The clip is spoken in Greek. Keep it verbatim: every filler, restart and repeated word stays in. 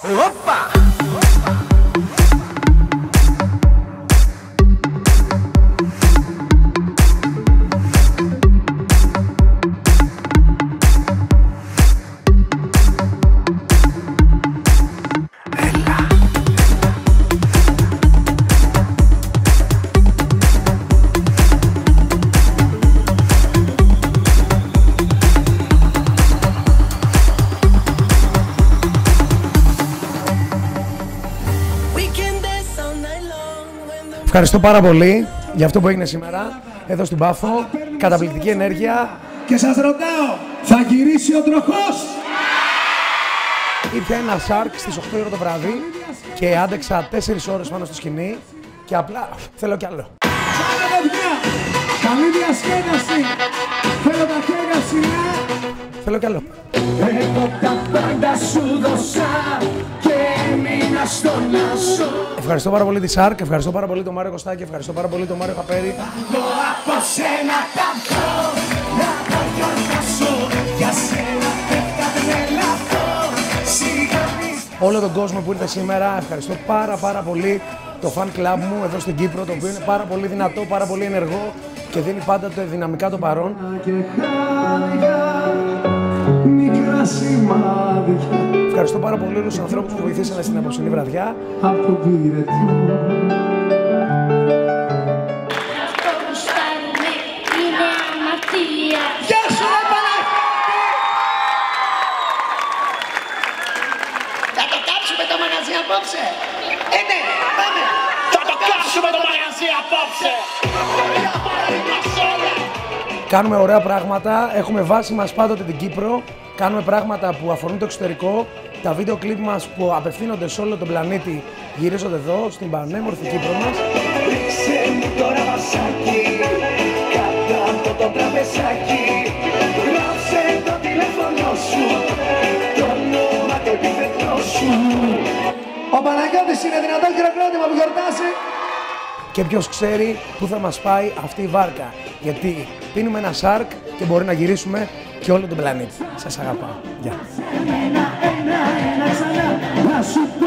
Οπα! Ευχαριστώ πάρα πολύ για αυτό που έγινε σήμερα εδώ στην Πάφο. Καταπληκτική ενέργεια. Και σας ρωτάω, θα γυρίσει ο τροχός? Ήρθε ένα σάρκ στις οκτώ η ώρα το βράδυ και άντεξα τέσσερις ώρες πάνω στο σκηνή και απλά θέλω κι άλλο. Πάμε παιδιά, καλή διασκέδαση. Θέλω τα χέρια ψηλά. Θέλω κι άλλο. Εγώ τα πάντα σου δώσα και έμεινα στον άσο. Ευχαριστώ πάρα πολύ τη Σάρκ, ευχαριστώ πάρα πολύ τον Μάριο Κωστάκη, ευχαριστώ πάρα πολύ τον Μάριο Καπέρι. Εγώ από σένα τα βρω, να τα γιορτάσω, για σένα πέφτα τρελαθώ, σιγανείς. Όλο τον κόσμο που ήρθε σήμερα, ευχαριστώ πάρα πάρα πολύ το fan club μου εδώ στην Κύπρο, το οποίο είναι πάρα πολύ δυνατό, πάρα πολύ ενεργό και δίνει πάντα το δυναμικά το παρόν. Ευχαριστώ πάρα πολύ όλους τους ανθρώπους που βοηθήσανε στην απόψινή βραδιά. Από το πυρετό. Γεια σου ρε Παναγιώτη! Θα το κάψουμε το μαγαζί απόψε! Ε ναι, πάμε! Θα το κάψουμε το μαγαζί απόψε! Κάνουμε ωραία πράγματα, έχουμε βάση μας πάντοτε την Κύπρο. Κάνουμε πράγματα που αφορούν το εξωτερικό. Τα βίντεο κλιπ μας που απευθύνονται σε όλο τον πλανήτη γυρίζονται εδώ, στην πανέμορφη Κύπρο μας. Ρίξε μου τώρα βασάκι, κάτω από το τραπεζάκι. Γράψε το τηλέφωνο σου, το όνομα και επιθετό σου. Ο Παναγιώτης είναι δυνατό χειροκρότημα που γιορτάζει. Και ποιος ξέρει πού θα μας πάει αυτή η βάρκα. Γιατί πίνουμε ένα σάρκ και μπορεί να γυρίσουμε και όλο τον πλανήτη. Σας αγαπάω. Γεια.